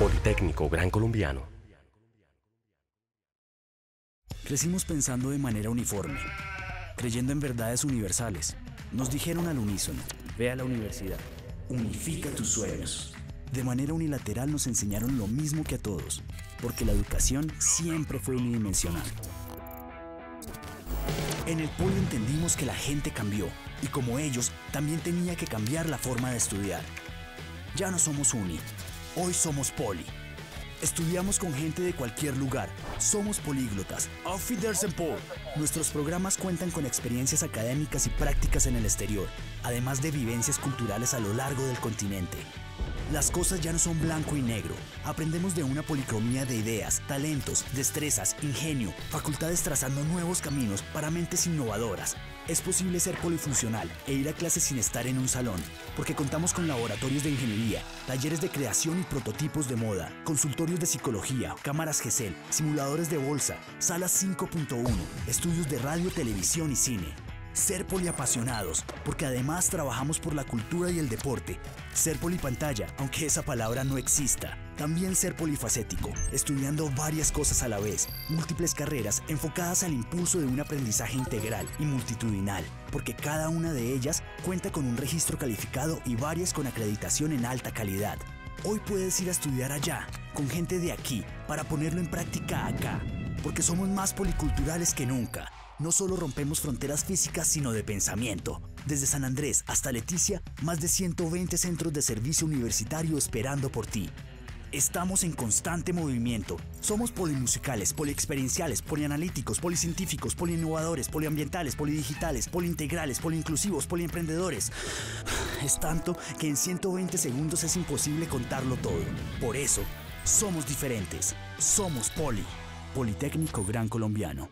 Politécnico Gran Colombiano. Crecimos pensando de manera uniforme, creyendo en verdades universales. Nos dijeron al unísono: ve a la universidad, unifica tus sueños. De manera unilateral nos enseñaron lo mismo que a todos, porque la educación siempre fue unidimensional. En el Poli entendimos que la gente cambió, y como ellos, también tenía que cambiar la forma de estudiar. Ya no somos uni, hoy somos Poli. Estudiamos con gente de cualquier lugar, somos políglotas. Auf Wiedersehen, Paul. Nuestros programas cuentan con experiencias académicas y prácticas en el exterior, además de vivencias culturales a lo largo del continente. Las cosas ya no son blanco y negro. Aprendemos de una policromía de ideas, talentos, destrezas, ingenio, facultades trazando nuevos caminos para mentes innovadoras. Es posible ser polifuncional e ir a clases sin estar en un salón, porque contamos con laboratorios de ingeniería, talleres de creación y prototipos de moda, consultorios de psicología, cámaras GESEL, simuladores de bolsa, salas 5.1, estudios de radio, televisión y cine. Ser poliapasionados, porque además trabajamos por la cultura y el deporte. Ser polipantalla, aunque esa palabra no exista. También ser polifacético, estudiando varias cosas a la vez, múltiples carreras enfocadas al impulso de un aprendizaje integral y multitudinal, porque cada una de ellas cuenta con un registro calificado y varias con acreditación en alta calidad. Hoy puedes ir a estudiar allá, con gente de aquí, para ponerlo en práctica acá, porque somos más policulturales que nunca. No solo rompemos fronteras físicas, sino de pensamiento. Desde San Andrés hasta Leticia, más de 120 centros de servicio universitario esperando por ti. Estamos en constante movimiento. Somos polimusicales, poliexperienciales, polianalíticos, policientíficos, poliinnovadores, poliambientales, polidigitales, poliintegrales, poliinclusivos, poliemprendedores. Es tanto que en 120 segundos es imposible contarlo todo. Por eso, somos diferentes. Somos Poli. Politécnico Gran Colombiano.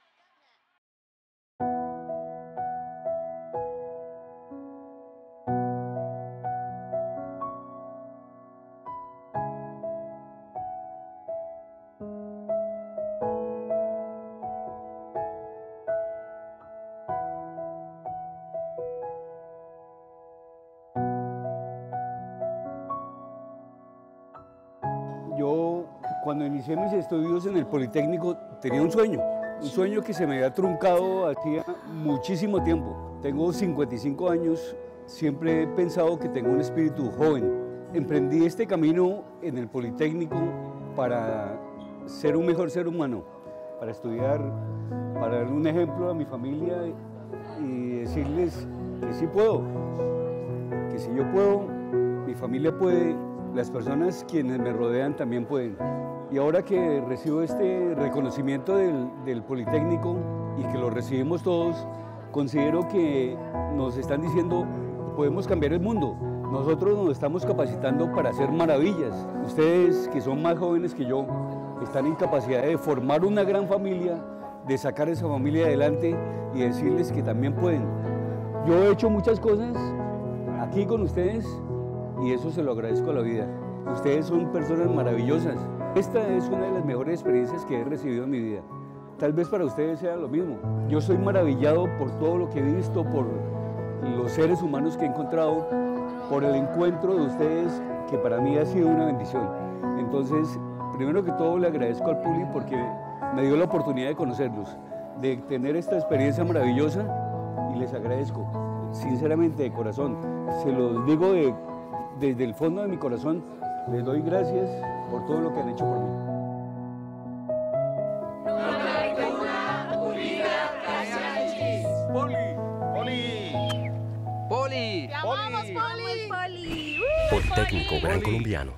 Yo, cuando inicié mis estudios en el Politécnico, tenía un sueño que se me había truncado hacía muchísimo tiempo. Tengo 55 años, siempre he pensado que tengo un espíritu joven. Emprendí este camino en el Politécnico para ser un mejor ser humano, para estudiar, para dar un ejemplo a mi familia y decirles que sí puedo, que si yo puedo, mi familia puede. Las personas quienes me rodean también pueden. Y ahora que recibo este reconocimiento del Politécnico y que lo recibimos todos, considero que nos están diciendo podemos cambiar el mundo. Nosotros nos estamos capacitando para hacer maravillas. Ustedes, que son más jóvenes que yo, están en capacidad de formar una gran familia, de sacar esa familia adelante y decirles que también pueden. Yo he hecho muchas cosas aquí con ustedes y eso se lo agradezco a la vida. Ustedes son personas maravillosas. Esta es una de las mejores experiencias que he recibido en mi vida. Tal vez para ustedes sea lo mismo. Yo soy maravillado por todo lo que he visto, por los seres humanos que he encontrado, por el encuentro de ustedes, que para mí ha sido una bendición. Entonces, primero que todo le agradezco al Poli porque me dio la oportunidad de conocerlos, de tener esta experiencia maravillosa y les agradezco, sinceramente, de corazón. Se los digo desde el fondo de mi corazón, les doy gracias por todo lo que han hecho por mí. ¡Poli! ¡Te amamos, Poli! Politécnico Gran Colombiano.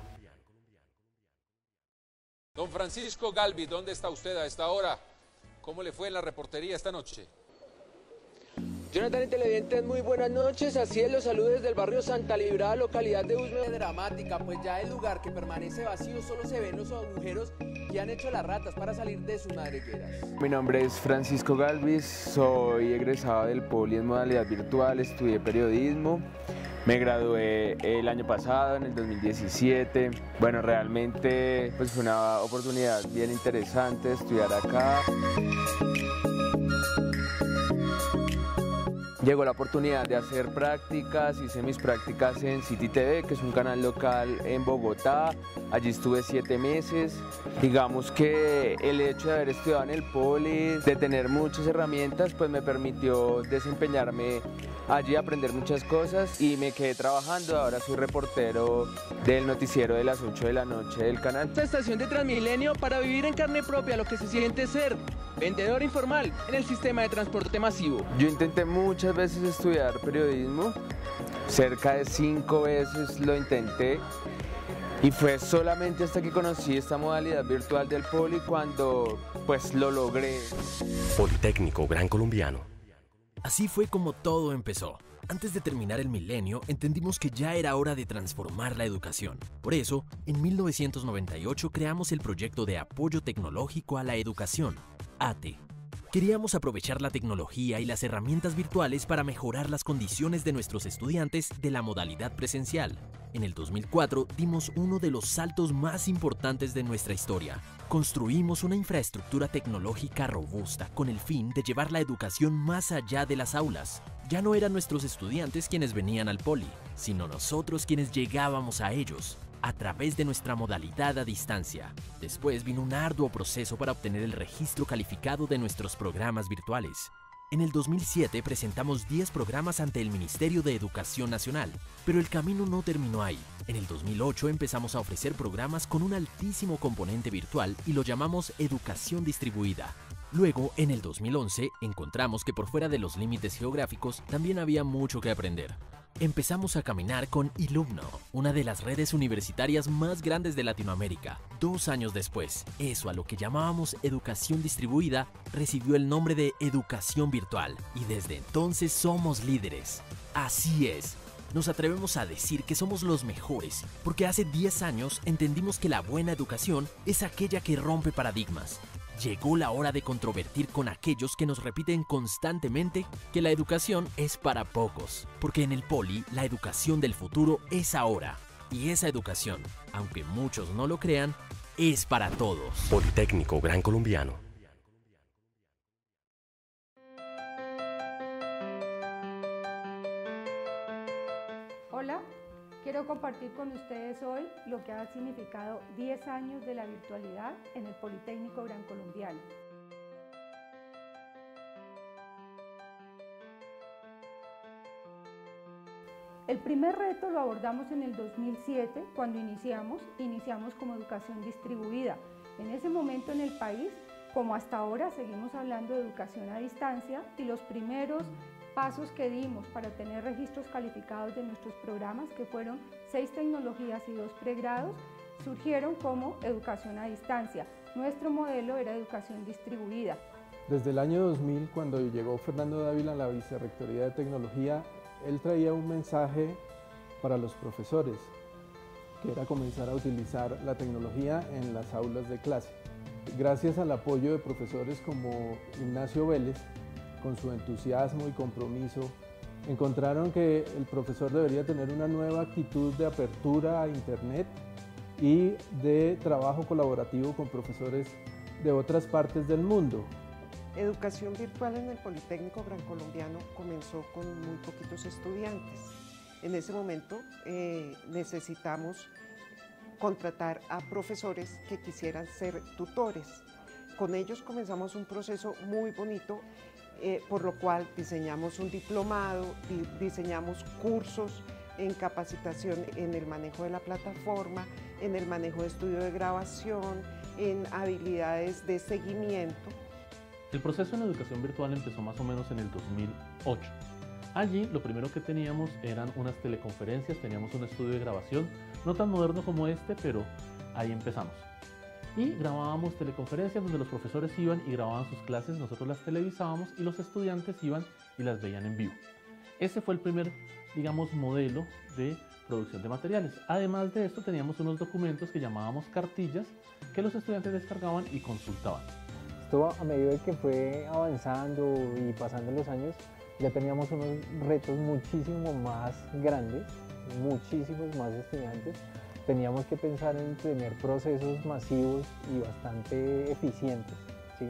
Don Francisco Galvis, ¿dónde está usted a esta hora? ¿Cómo le fue en la reportería esta noche? Jonathan y televidentes, muy buenas noches. Así es, los saludos desde el barrio Santa Librada, localidad de Usme. Dramática, pues ya el lugar que permanece vacío solo se ven los agujeros que han hecho las ratas para salir de sus madrigueras. Mi nombre es Francisco Galvis, soy egresado del Poli en modalidad virtual, estudié periodismo. Me gradué el año pasado, en el 2017. Bueno, realmente pues fue una oportunidad bien interesante estudiar acá. llegó la oportunidad de hacer prácticas, hice mis prácticas en City TV, que es un canal local en Bogotá. Allí estuve 7 meses. Digamos que el hecho de haber estudiado en el Poli, de tener muchas herramientas, pues me permitió desempeñarme allí, aprender muchas cosas y me quedé trabajando. Ahora soy reportero del noticiero de las 8 de la noche del canal. Esta estación de Transmilenio para vivir en carne propia lo que se siente ser vendedor informal en el sistema de transporte masivo. Yo intenté muchas veces estudiar periodismo, cerca de 5 veces lo intenté y fue solamente hasta que conocí esta modalidad virtual del Poli cuando pues lo logré. Politécnico Gran Colombiano. Así fue como todo empezó. Antes de terminar el milenio, entendimos que ya era hora de transformar la educación. Por eso, en 1998 creamos el proyecto de apoyo tecnológico a la educación, ATE. Queríamos aprovechar la tecnología y las herramientas virtuales para mejorar las condiciones de nuestros estudiantes de la modalidad presencial. En el 2004 dimos uno de los saltos más importantes de nuestra historia. Construimos una infraestructura tecnológica robusta con el fin de llevar la educación más allá de las aulas. Ya no eran nuestros estudiantes quienes venían al Poli, sino nosotros quienes llegábamos a ellos, a través de nuestra modalidad a distancia. Después vino un arduo proceso para obtener el registro calificado de nuestros programas virtuales. En el 2007 presentamos 10 programas ante el Ministerio de Educación Nacional, pero el camino no terminó ahí. En el 2008 empezamos a ofrecer programas con un altísimo componente virtual y lo llamamos Educación Distribuida. Luego, en el 2011, encontramos que por fuera de los límites geográficos también había mucho que aprender. Empezamos a caminar con Ilumno, una de las redes universitarias más grandes de Latinoamérica. 2 años después, eso a lo que llamábamos educación distribuida recibió el nombre de educación virtual y desde entonces somos líderes. Así es, nos atrevemos a decir que somos los mejores porque hace 10 años entendimos que la buena educación es aquella que rompe paradigmas. Llegó la hora de controvertir con aquellos que nos repiten constantemente que la educación es para pocos, porque en el Poli la educación del futuro es ahora. Y esa educación, aunque muchos no lo crean, es para todos. Politécnico Gran Colombiano. Hola, quiero compartir con ustedes hoy lo que ha significado 10 años de la virtualidad en el Politécnico Gran Colombiano. El primer reto lo abordamos en el 2007 cuando iniciamos como educación distribuida. En ese momento en el país, como hasta ahora, seguimos hablando de educación a distancia y los primeros pasos que dimos para tener registros calificados de nuestros programas, que fueron 6 tecnologías y 2 pregrados, surgieron como educación a distancia. Nuestro modelo era educación distribuida. Desde el año 2000, cuando llegó Fernando Dávila a la Vicerrectoría de Tecnología, él traía un mensaje para los profesores, que era comenzar a utilizar la tecnología en las aulas de clase. Gracias al apoyo de profesores como Ignacio Vélez, con su entusiasmo y compromiso, encontraron que el profesor debería tener una nueva actitud de apertura a Internet y de trabajo colaborativo con profesores de otras partes del mundo. Educación virtual en el Politécnico Gran Colombiano comenzó con muy poquitos estudiantes. En ese momento necesitamos contratar a profesores que quisieran ser tutores. Con ellos comenzamos un proceso muy bonito, por lo cual diseñamos un diplomado, diseñamos cursos en capacitación en el manejo de la plataforma, en el manejo de estudio de grabación, en habilidades de seguimiento. El proceso en educación virtual empezó más o menos en el 2008. Allí lo primero que teníamos eran unas teleconferencias, teníamos un estudio de grabación, no tan moderno como este, pero ahí empezamos. Y grabábamos teleconferencias donde los profesores iban y grababan sus clases, nosotros las televisábamos y los estudiantes iban y las veían en vivo. Ese fue el primer, digamos, modelo de producción de materiales. Además de esto teníamos unos documentos que llamábamos cartillas que los estudiantes descargaban y consultaban. Esto a medida que fue avanzando y pasando los años, ya teníamos unos retos muchísimo más grandes, muchísimos más estudiantes. Teníamos que pensar en tener procesos masivos y bastante eficientes, ¿sí?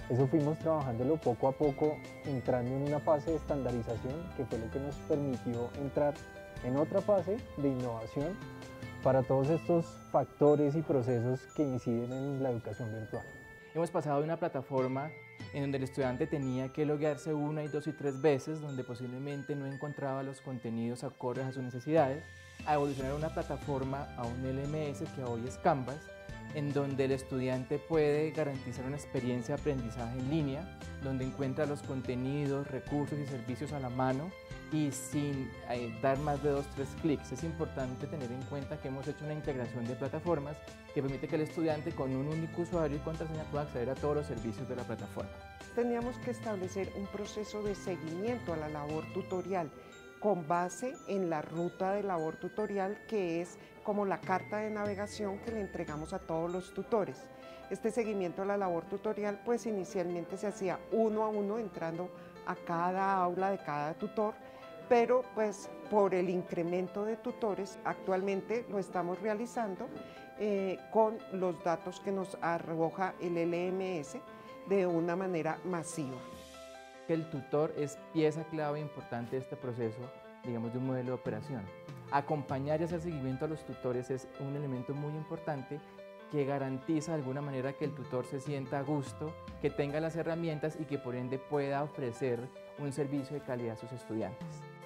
Eso fuimos trabajándolo poco a poco, entrando en una fase de estandarización, que fue lo que nos permitió entrar en otra fase de innovación para todos estos factores y procesos que inciden en la educación virtual. Hemos pasado de una plataforma en donde el estudiante tenía que loguearse 1, 2 y 3 veces, donde posiblemente no encontraba los contenidos acordes a sus necesidades, a evolucionar una plataforma a un LMS que hoy es Canvas, en donde el estudiante puede garantizar una experiencia de aprendizaje en línea, donde encuentra los contenidos, recursos y servicios a la mano y sin dar más de 2 o 3 clics. Es importante tener en cuenta que hemos hecho una integración de plataformas que permite que el estudiante con un único usuario y contraseña pueda acceder a todos los servicios de la plataforma. Teníamos que establecer un proceso de seguimiento a la labor tutorial con base en la ruta de labor tutorial, que es como la carta de navegación que le entregamos a todos los tutores. Este seguimiento a la labor tutorial pues inicialmente se hacía 1 a 1 entrando a cada aula de cada tutor, pero pues por el incremento de tutores actualmente lo estamos realizando con los datos que nos arroja el LMS de una manera masiva. El tutor es pieza clave importante de este proceso, digamos, de un modelo de operación. Acompañar y hacer seguimiento a los tutores es un elemento muy importante que garantiza de alguna manera que el tutor se sienta a gusto, que tenga las herramientas y que por ende pueda ofrecer un servicio de calidad a sus estudiantes.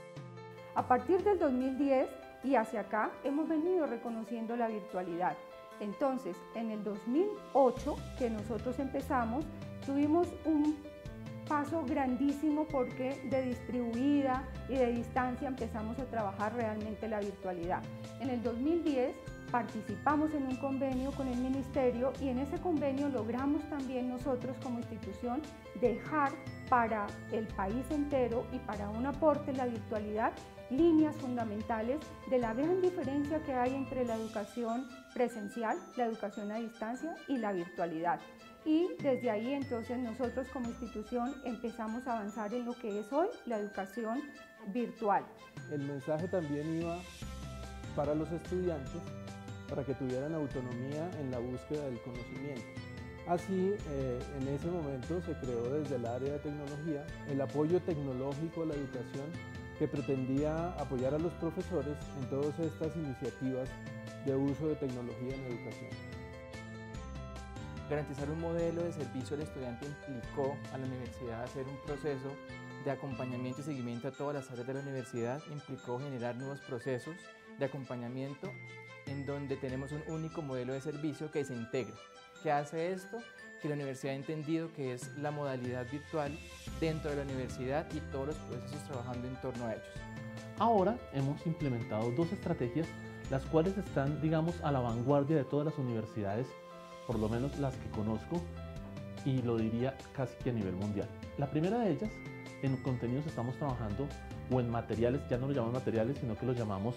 A partir del 2010 y hacia acá hemos venido reconociendo la virtualidad. Entonces, en el 2008 que nosotros empezamos, tuvimos un paso grandísimo porque de distribuida y de distancia empezamos a trabajar realmente la virtualidad. En el 2010 participamos en un convenio con el Ministerio y en ese convenio logramos también nosotros como institución dejar para el país entero y para un aporte en la virtualidad líneas fundamentales de la gran diferencia que hay entre la educación presencial, la educación a distancia y la virtualidad. Y desde ahí entonces nosotros como institución empezamos a avanzar en lo que es hoy la educación virtual. El mensaje también iba para los estudiantes, para que tuvieran autonomía en la búsqueda del conocimiento. Así, en ese momento se creó desde el área de tecnología el apoyo tecnológico a la educación que pretendía apoyar a los profesores en todas estas iniciativas de uso de tecnología en educación. Garantizar un modelo de servicio al estudiante implicó a la universidad hacer un proceso de acompañamiento y seguimiento a todas las áreas de la universidad, implicó generar nuevos procesos de acompañamiento en donde tenemos un único modelo de servicio que se integra. ¿Qué hace esto? Que la universidad ha entendido que es la modalidad virtual dentro de la universidad y todos los procesos trabajando en torno a ellos. Ahora hemos implementado 2 estrategias, las cuales están, digamos, a la vanguardia de todas las universidades, por lo menos las que conozco, y lo diría casi que a nivel mundial. La primera de ellas, en contenidos estamos trabajando, o en materiales, ya no lo llamamos materiales, sino que los llamamos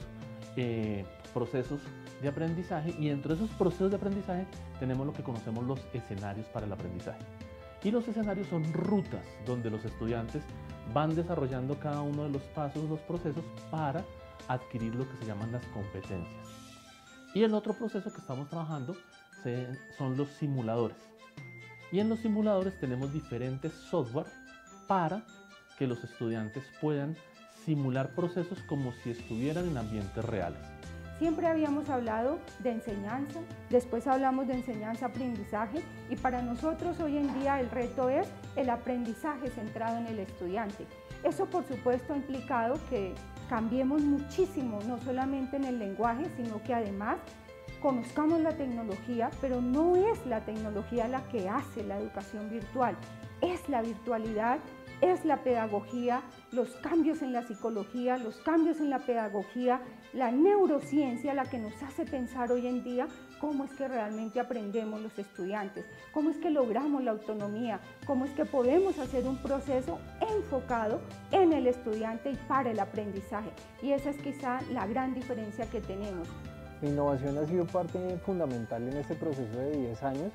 procesos de aprendizaje, y dentro de esos procesos de aprendizaje tenemos lo que conocemos los escenarios para el aprendizaje. Y los escenarios son rutas donde los estudiantes van desarrollando cada uno de los pasos, los procesos para adquirir lo que se llaman las competencias. Y el otro proceso que estamos trabajando son los simuladores. Y en los simuladores tenemos diferentes software para que los estudiantes puedan simular procesos como si estuvieran en ambientes reales. Siempre habíamos hablado de enseñanza, después hablamos de enseñanza-aprendizaje y para nosotros hoy en día el reto es el aprendizaje centrado en el estudiante. Eso por supuesto ha implicado que cambiemos muchísimo, no solamente en el lenguaje, sino que además conozcamos la tecnología, pero no es la tecnología la que hace la educación virtual, es la virtualidad, es la pedagogía, los cambios en la psicología, los cambios en la pedagogía, la neurociencia la que nos hace pensar hoy en día cómo es que realmente aprendemos los estudiantes, cómo es que logramos la autonomía, cómo es que podemos hacer un proceso enfocado en el estudiante y para el aprendizaje. Y esa es quizá la gran diferencia que tenemos. La innovación ha sido parte fundamental en este proceso de 10 años.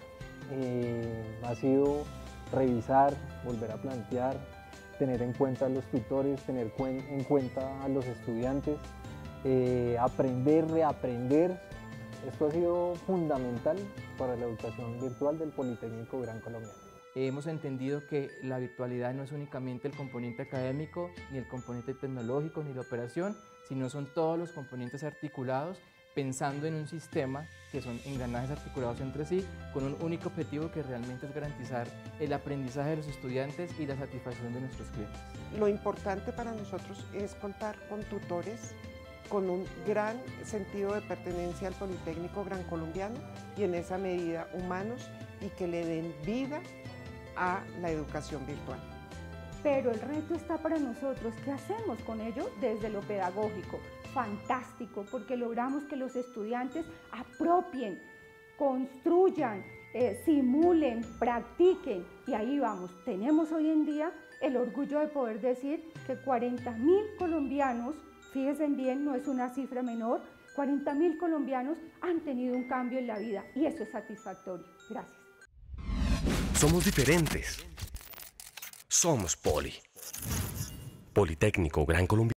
Ha sido revisar, volver a plantear, tener en cuenta a los tutores, tener en cuenta a los estudiantes, aprender, reaprender. Esto ha sido fundamental para la educación virtual del Politécnico Gran Colombiano. Hemos entendido que la virtualidad no es únicamente el componente académico, ni el componente tecnológico, ni la operación, sino son todos los componentes articulados pensando en un sistema que son engranajes articulados entre sí con un único objetivo que realmente es garantizar el aprendizaje de los estudiantes y la satisfacción de nuestros clientes. Lo importante para nosotros es contar con tutores con un gran sentido de pertenencia al Politécnico Gran Colombiano y en esa medida humanos y que le den vida a la educación virtual. Pero el reto está para nosotros. ¿Qué hacemos con ello desde lo pedagógico? Fantástico, porque logramos que los estudiantes apropien, construyan, simulen, practiquen y ahí vamos. Tenemos hoy en día el orgullo de poder decir que 40.000 colombianos, fíjense bien, no es una cifra menor, 40.000 colombianos han tenido un cambio en la vida y eso es satisfactorio. Gracias. Somos diferentes. Somos Poli. Politécnico Gran Colombiano.